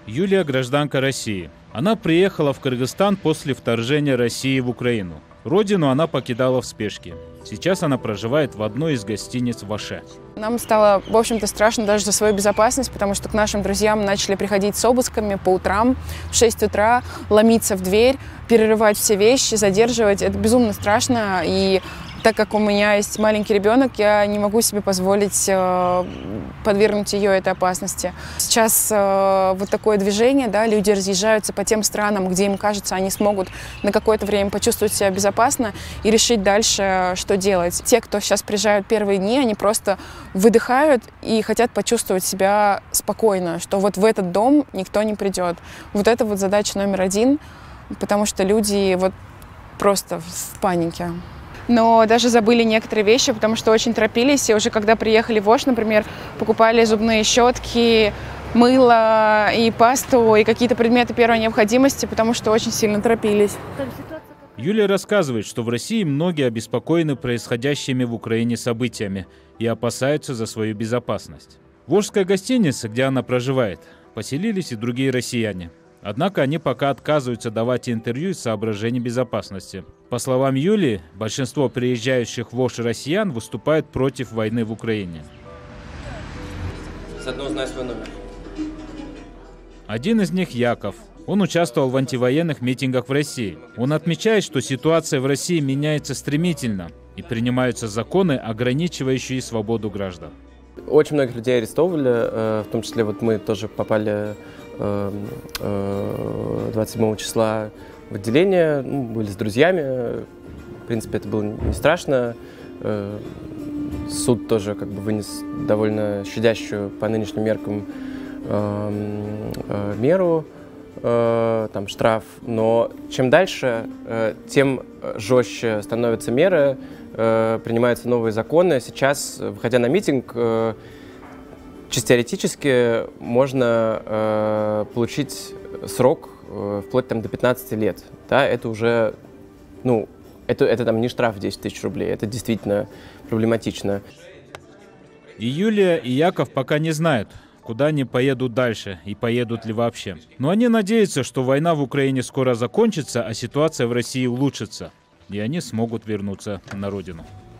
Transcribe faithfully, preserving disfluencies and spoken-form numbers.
Юлия – гражданка России. Она приехала в Кыргызстан после вторжения России в Украину. Родину она покидала в спешке. Сейчас она проживает в одной из гостиниц в Аше. Нам стало, в общем-то, страшно даже за свою безопасность, потому что к нашим друзьям начали приходить с обысками по утрам, в шесть утра, ломиться в дверь, перерывать все вещи, задерживать. Это безумно страшно. И так как у меня есть маленький ребенок, я не могу себе позволить э, подвергнуть ее этой опасности. Сейчас э, вот такое движение, да, люди разъезжаются по тем странам, где им кажется, они смогут на какое-то время почувствовать себя безопасно и решить дальше, что делать. Те, кто сейчас приезжают первые дни, они просто выдыхают и хотят почувствовать себя спокойно, что вот в этот дом никто не придет. Вот это вот задача номер один, потому что люди вот просто в панике. Но даже забыли некоторые вещи, потому что очень торопились. И уже когда приехали в Ош, например, покупали зубные щетки, мыло и пасту, и какие-то предметы первой необходимости, потому что очень сильно торопились. Юлия рассказывает, что в России многие обеспокоены происходящими в Украине событиями и опасаются за свою безопасность. В Ошской гостинице, где она проживает, поселились и другие россияне. Однако они пока отказываются давать интервью из соображений безопасности. По словам Юлии, большинство приезжающих в Ош россиян выступают против войны в Украине. Заодно узнай свой номер. Один из них Яков. Он участвовал в антивоенных митингах в России. Он отмечает, что ситуация в России меняется стремительно и принимаются законы, ограничивающие свободу граждан. Очень многих людей арестовывали, в том числе вот мы тоже попали двадцать седьмого числа в отделение, ну, были с друзьями, в принципе, это было не страшно. Суд тоже как бы вынес довольно щадящую по нынешним меркам меру, там штраф, но чем дальше, тем жестче становятся меры, принимаются новые законы. Сейчас, выходя на митинг, чисто теоретически можно э, получить срок э, вплоть там, до пятнадцати лет. Да? Это уже, ну, это, это там не штраф десять тысяч рублей, это действительно проблематично. И Юлия, и Яков пока не знают, куда они поедут дальше и поедут ли вообще. Но они надеются, что война в Украине скоро закончится, а ситуация в России улучшится, и они смогут вернуться на родину.